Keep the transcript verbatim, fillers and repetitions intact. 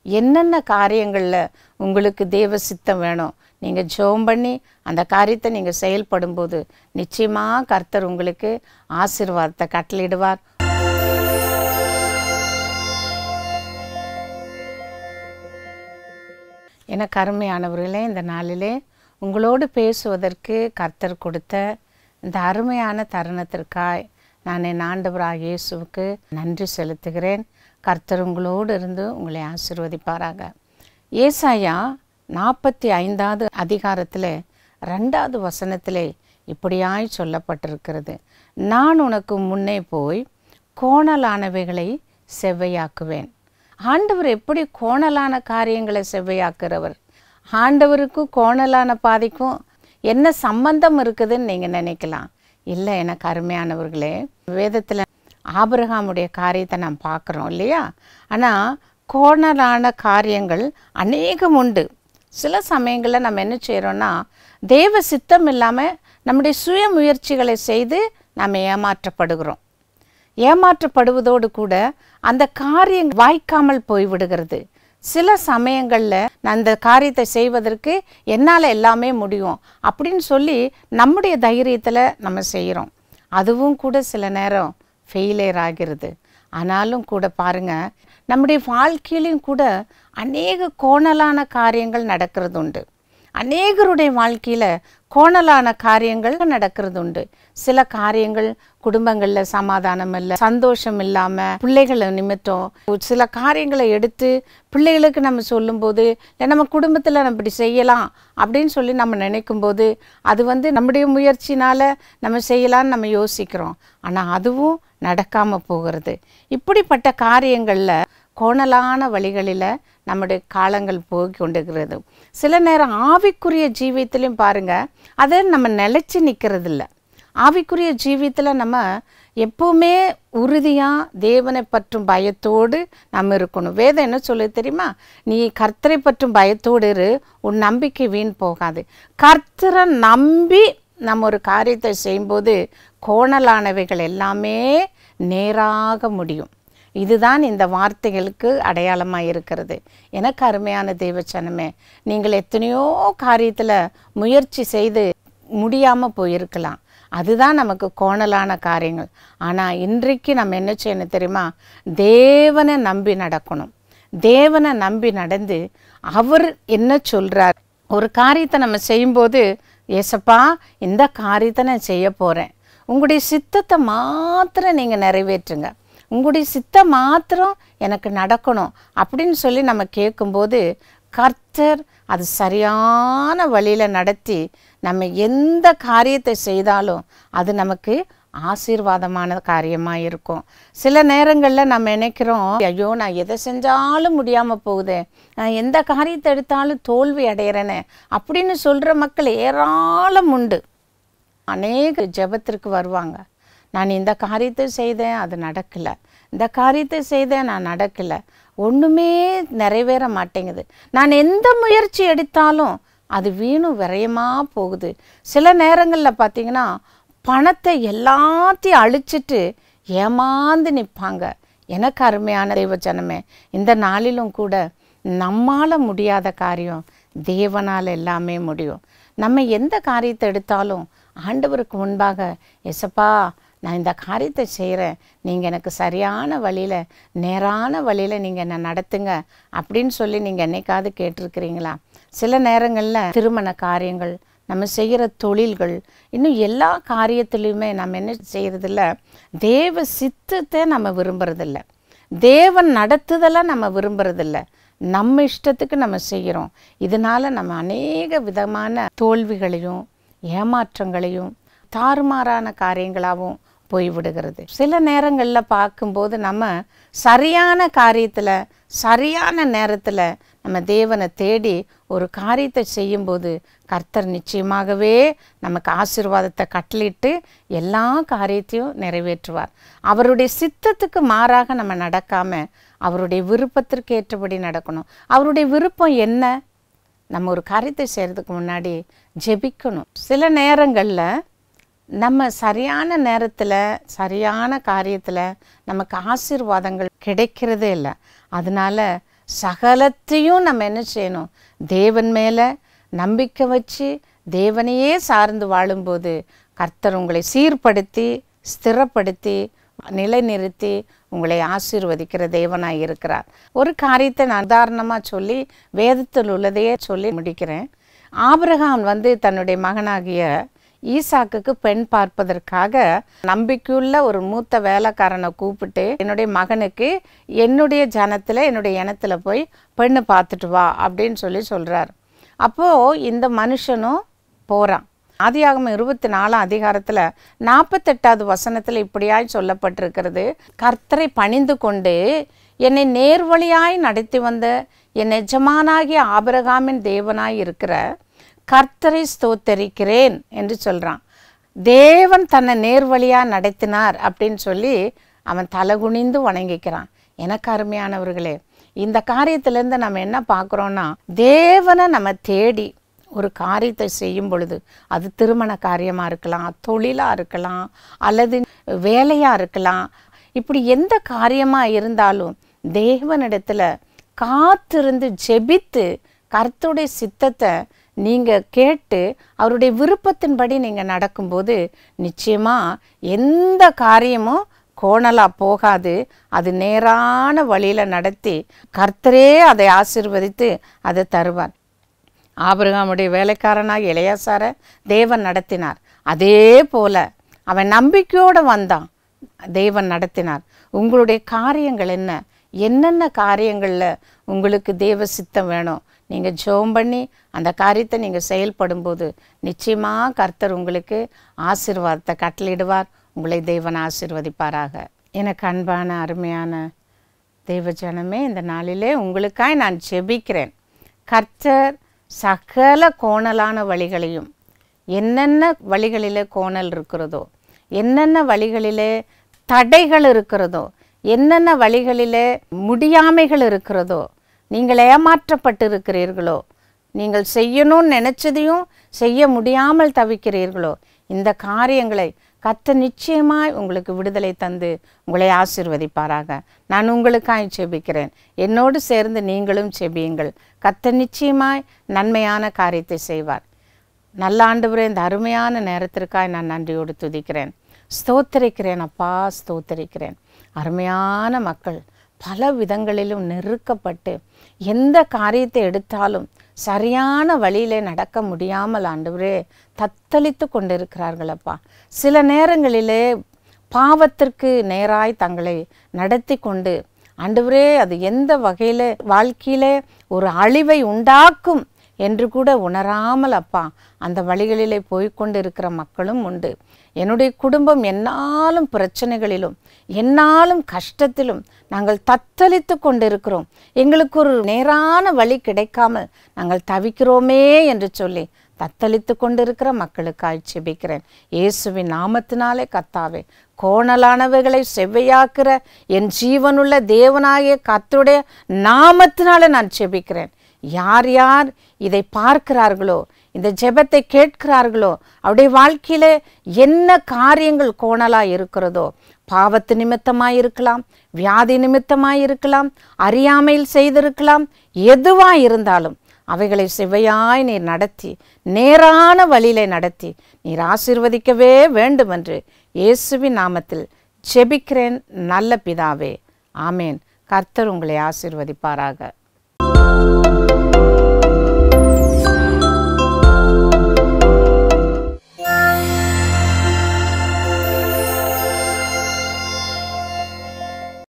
என்னென்ன காரியங்களில் உங்களுக்கு தேவ சித்தம் வேணும் நீங்கள் ஜெபம் பண்ணி அந்த காரியத்தை நீங்கள் செயல்படும்போது நிச்சயமாக கர்த்தர் உங்களுக்கு ஆசீர்வாதத்தை கட்டளையிடுவார். எனக்கு அருமையானவர்களே, இந்த நாளிலே உங்களோடு பேசுவதற்கு கர்த்தர் கொடுத்த இந்த அருமையான தருணத்திற்காய் நான் என் ஆண்டவராகிய இயேசுவுக்கு நன்றி செலுத்துகிறேன். கர்த்தர் உங்களோடு இருந்து உங்களை ஆசீர்வதிப்பாராக. ஏசாயா நாற்பத்தி ஐந்தாவது அதிகாரத்தில் ரெண்டாவது வசனத்திலே இப்படியாய் சொல்லப்பட்டிருக்கிறது, நான் உனக்கு முன்னே போய் கோணலானவைகளை செவ்வையாக்குவேன். ஆண்டவர் எப்படி கோணலான காரியங்களை செவ்வையாக்குறவர்? ஆண்டவருக்கும் கோணலான பாதைக்கும் என்ன சம்பந்தம் இருக்குதுன்னு நீங்கள் நினைக்கலாம். இல்லை, எனக்கு அருமையானவர்களே, வேதத்தில் ஆபிரகாமுடைய காரியத்தை நாம் பார்க்குறோம் இல்லையா? ஆனால் கோணலான காரியங்கள் அநேகம் உண்டு. சில சமயங்களில் நம்ம என்ன செய்கிறோன்னா, தேவ சித்தம் இல்லாமல் நம்முடைய சுய முயற்சிகளை செய்து நாம் ஏமாற்றப்படுகிறோம். ஏமாற்றப்படுவதோடு கூட அந்த காரியம் வாய்க்காமல் போய்விடுகிறது. சில சமயங்களில் அந்த காரியத்தை செய்வதற்கு என்னால் எல்லாமே முடியும் அப்படின்னு சொல்லி நம்முடைய தைரியத்தில் நம்ம செய்கிறோம். அதுவும் கூட சில நேரம் ஃபெயிலியர் ஆகிறது. ஆனாலும் கூட பாருங்கள், நம்முடைய வாழ்க்கையிலையும் கூட அநேக கோணலான காரியங்கள் நடக்கிறது உண்டு. அநேகருடைய வாழ்க்கையில் கோணலான காரியங்கள் நடக்கிறது உண்டு. சில காரியங்கள் குடும்பங்களில் சமாதானம் இல்லை, சந்தோஷம் இல்லாமல், பிள்ளைகளை நிமித்தம் சில காரியங்களை எடுத்து பிள்ளைகளுக்கு நம்ம சொல்லும்போது, இல்லை நம்ம குடும்பத்தில் நம்ம இப்படி செய்யலாம் அப்படின்னு சொல்லி நம்ம நினைக்கும்போது அது வந்து நம்முடைய முயற்சினால் நம்ம செய்யலான்னு நம்ம யோசிக்கிறோம். ஆனால் அதுவும் நடக்காமல் போகிறது. இப்படிப்பட்ட காரியங்களில் கோணலான வழிகளில் நம்முடைய காலங்கள் போய் கொண்டிருக்கிறது. சில நேரம் ஆவிக்குரிய ஜீவியத்திலையும் பாருங்கள், அதை நம்ம நிலைச்சி நிற்கிறதில்ல. ஆவிக்குரிய ஜீவியத்தில் நம்ம எப்போவுமே உறுதியாக தேவனை பற்றும் பயத்தோடு நம்ம இருக்கணும். வேதம் என்ன சொல்லுது தெரியுமா? நீ கர்த்தரை பற்றும் பயத்தோடு இரு, உன் நம்பிக்கை வீண் போகாது. கர்த்தரை நம்பி நம்ம ஒரு காரியத்தை செய்யும்போது கோணலானவைகள் எல்லாமே நேராக முடியும். இதுதான் இந்த வார்த்தைகளுக்கு அடையாளமாக இருக்கிறது. எனக்கு அருமையான தேவச்சனமே, நீங்கள் எத்தனையோ காரியத்தில் முயற்சி செய்து முடியாமல் போயிருக்கலாம். அதுதான் நமக்கு கோணலான காரியங்கள். ஆனால் இன்றைக்கு நம்ம என்ன செய்யணும் தெரியுமா? தேவனை நம்பி நடக்கணும். தேவனை நம்பி நடந்து அவர் என்ன சொல்கிறார், ஒரு காரியத்தை நம்ம செய்யும்போது, ஏசப்பா இந்த காரியத்தை நான் செய்ய போகிறேன், உங்களுடைய சித்தத்தை மாத்திரம் நீங்கள் நிறைவேற்றுங்க, உங்களுடைய சித்தம் மாத்திரம் எனக்கு நடக்கணும் அப்படின்னு சொல்லி நம்ம கேட்கும்போது கர்த்தர் அது சரியான வழியில் நடத்தி நம்ம எந்த காரியத்தை செய்தாலும் அது நமக்கு ஆசீர்வாதமான காரியமாக இருக்கும். சில நேரங்களில் நம்ம நினைக்கிறோம், ஐயோ நான் எதை செஞ்சாலும் முடியாமல் போகுதே, நான் எந்த காரியத்தை எடுத்தாலும் தோல்வி அடைகிறேனே அப்படின்னு சொல்கிற மக்கள் ஏராளம் உண்டு. அநேக ஜெபத்திற்கு வருவாங்க, நான் இந்த காரியத்தை செய்தேன் அது நடக்கலை, இந்த காரியத்தை செய்தேன் நான் நடக்கலை, ஒன்றுமே நிறைவேற மாட்டேங்குது, நான் எந்த முயற்சி எடுத்தாலும் அது வீணும் விரயமாக போகுது. சில நேரங்களில் பார்த்திங்கன்னா பணத்தை எல்லாத்தையும் அழிச்சிட்டு ஏமாந்து நிற்பாங்க. எனக்கு அருமையான தெய்வஜனமே, இந்த நாளிலும் கூட நம்மால் முடியாத காரியம் தேவனால் எல்லாமே முடியும். நம்ம எந்த காரியத்தை எடுத்தாலும் ஆண்டவருக்கு முன்பாக, எசப்பா நான் இந்த காரியத்தை செய்கிறேன், நீங்கள் எனக்கு சரியான வழியில் நேரான வழியில் நீங்கள் என்னை நடத்துங்க அப்படின்னு சொல்லி நீங்கள் என்னைக்காவது கேட்டிருக்கிறீங்களா? சில நேரங்களில் திருமண காரியங்கள், நம்ம செய்கிற தொழில்கள், இன்னும் எல்லா காரியத்துலேயுமே நம்ம என்ன செய்கிறதில்ல, தேவ சித்தத்தை நம்ம விரும்புறதில்ல, தேவன் நடத்துதெல்லாம் நம்ம விரும்புறதில்ல, நம்ம இஷ்டத்துக்கு நம்ம செய்கிறோம். இதனால் நம்ம அநேக விதமான தோல்விகளையும் ஏமாற்றங்களையும் தாறுமாறான காரியங்களாகவும் போய்விடுகிறது. சில நேரங்களில் பார்க்கும்போது நம்ம சரியான காரியத்தில் சரியான நேரத்தில் நம்ம தேவனை தேடி ஒரு காரியத்தை செய்யும்போது கர்த்தர் நிச்சயமாகவே நமக்கு ஆசீர்வாதத்தை கட்டளிட்டு எல்லா காரியத்தையும் நிறைவேற்றுவார். அவருடைய சித்தத்துக்கு மாறாக நம்ம நடக்காமல் அவருடைய விருப்பத்திற்கு ஏற்றபடி நடக்கணும். அவருடைய விருப்பம் என்ன? நம்ம ஒரு காரியத்தை செய்கிறதுக்கு முன்னாடி ஜெபிக்கணும். சில நேரங்களில் நம்ம சரியான நேரத்தில் சரியான காரியத்தில் நமக்கு ஆசீர்வாதங்கள் கிடைக்கிறதே இல்லை. அதனால் சகலத்தையும் நம்ம என்ன செய்யணும்? தேவன் மேலே நம்பிக்கை வச்சு தேவனையே சார்ந்து வாழும்போது கர்த்தர் உங்களை சீர்படுத்தி ஸ்திரப்படுத்தி நிலைநிறுத்தி உங்களை ஆசீர்வதிக்கிற தேவனாய் இருக்கிறார். ஒரு காரியத்தை நான் உதாரணமாக சொல்லி வேதத்தில் உள்ளதையே சொல்லி முடிக்கிறேன். ஆபிரகாம் வந்து தன்னுடைய மகனாகிய ஈசாக்குக்கு பெண் பார்ப்பதற்காக நம்பிக்கையுள்ள ஒரு மூத்த வேலைக்காரனை கூப்பிட்டு, என்னுடைய மகனுக்கு என்னுடைய ஜனத்தில் என்னுடைய இனத்தில் போய் பெண்ணு பார்த்துட்டு வா அப்படின்னு சொல்லி சொல்கிறார். அப்போது இந்த மனுஷனும் போகிறான். ஆதியாகமம் இருபத்தி நாலாம் அதிகாரத்தில் நாற்பத்தெட்டாவது வசனத்தில் இப்படியாய் சொல்லப்பட்டிருக்கிறது, கர்த்தரை பணிந்து கொண்டு என்னை நேர்வழியாய் நடத்தி வந்த என் எஜமானாகிய ஆபிரகாமின் தேவனாய் இருக்கிற கர்த்தரை ஸ்தோத்தரிக்கிறேன் என்று சொல்கிறான். தேவன் தன்னை நேர்வழியாக நடத்தினார் அப்படின்னு சொல்லி அவன் தலகுனிந்து வணங்கிக்கிறான். எனக்கு அருமையானவர்களே, இந்த காரியத்திலேருந்து நம்ம என்ன பார்க்குறோன்னா, தேவனை நம்ம தேடி ஒரு காரியத்தை செய்யும் பொழுது, அது திருமண காரியமாக இருக்கலாம், தொழிலாக இருக்கலாம், அல்லது வேலையாக இருக்கலாம், இப்படி எந்த காரியமாக இருந்தாலும் தேவனிடத்தில் காத்திருந்து ஜெபித்து கர்த்தருடைய சித்தத்தை நீங்கள் கேட்டு அவருடைய விருப்பத்தின்படி நீங்கள் நடக்கும்போது நிச்சயமாக எந்த காரியமும் கோணலாக போகாது. அது நேரான வழியில் நடத்தி கர்த்தரே அதை ஆசீர்வதித்து அதை தருவார். ஆபிரகாமுடைய வேலைக்காரனாக எலெயாசாரை தேவன் நடத்தினார். அதே போல அவன் நம்பிக்கையோடு வந்தான், தேவன் நடத்தினார். உங்களுடைய காரியங்கள் என்ன? என்னென்ன காரியங்களில் உங்களுக்கு தேவ சித்தம் வேணும்? நீங்கள் ஜெபம் பண்ணி அந்த காரியத்தை நீங்கள் செயல்படும் போது நிச்சயமாக கர்த்தர் உங்களுக்கு ஆசீர்வாதத்தை கட்டளையிடுவார். உங்களை தேவன் ஆசீர்வதிப்பாராக. எனக்கு அன்பான அருமையான தேவ ஜனமே, இந்த நாளிலே உங்களுக்காய் நான் ஜெபிக்கிறேன். கர்த்தர் சகல கோணலான வழிகளையும், என்னென்ன வழிகளிலே கோணல் இருக்கிறதோ, என்னென்ன வழிகளிலே தடைகள் இருக்கிறதோ, என்னென்ன வழிகளிலே முடியாமைகள் இருக்கிறதோ, நீங்கள் ஏமாற்றப்பட்டு இருக்கிறீர்களோ, நீங்கள் செய்யணும்னு நினச்சதையும் செய்ய முடியாமல் தவிக்கிறீர்களோ, இந்த காரியங்களை கர்த்தர் நிச்சயமாய் உங்களுக்கு விடுதலை தந்து உங்களை ஆசீர்வதிப்பாராக. நான் உங்களுக்காய் செபிக்கிறேன். என்னோடு சேர்ந்து நீங்களும் செபியுங்கள். கர்த்தர் நிச்சயமாய் நன்மையான காரியத்தை செய்வார். நல்ல ஆண்டவரே, இந்த அருமையான நேரத்திற்காய் நான் நன்றியோடு துதிக்கிறேன், ஸ்தோத்தரிக்கிறேன். அப்பா, ஸ்தோத்தரிக்கிறேன். அருமையான மக்கள் பல விதங்களிலும் நெருக்கப்பட்டு எந்த காரியத்தை எடுத்தாலும் சரியான வழியிலே நடக்க முடியாமல் ஆண்டவரே தத்தளித்து கொண்டிருக்கிறார்கள். அப்பா, சில நேரங்களிலே பாவத்திற்கு நேராய் தங்களை நடத்தி கொண்டு ஆண்டவரே அது எந்த வகையில் வாழ்க்கையிலே ஒரு அழிவை உண்டாக்கும் என்று கூட உணராமல் அப்பா அந்த வழிகளிலே போய்கொண்டு இருக்கிற மக்களும் உண்டு. என்னுடைய குடும்பம் என்னாலும் பிரச்சனைகளிலும் என்னாலும் கஷ்டத்திலும் நாங்கள் தத்தளித்து கொண்டிருக்கிறோம், எங்களுக்கு ஒரு நேரான வழி கிடைக்காமல் நாங்கள் தவிக்கிறோமே என்று சொல்லி தத்தளித்து கொண்டிருக்கிற மக்களுக்காய் செபிக்கிறேன். இயேசுவின் நாமத்தினாலே கர்த்தாவே, கோணலானவைகளை செவ்வையாக்குற என் ஜீவனுள்ள தேவனாகிய கர்த்தருடைய நாமத்தினாலே நான் செபிக்கிறேன். யார் யார் இதை பார்க்கிறார்களோ, இந்த ஜெபத்தை கேட்கிறார்களோ, அவருடைய வாழ்க்கையிலே என்ன காரியங்கள் கோணலாக இருக்கிறதோ, பாவத்து நிமித்தமாக இருக்கலாம், வியாதி நிமித்தமாக இருக்கலாம், அறியாமையில் செய்திருக்கலாம், எதுவாக இருந்தாலும் அவைகளை செவ்வையாய் நீர் நடத்தி நேரான வழியிலே நடத்தி நீர் ஆசீர்வதிக்கவே வேண்டும் என்று இயேசுவின் நாமத்தில் ஜெபிக்கிறேன் நல்ல பிதாவே, ஆமேன். கர்த்தர் உங்களை ஆசீர்வதிப்பாராக.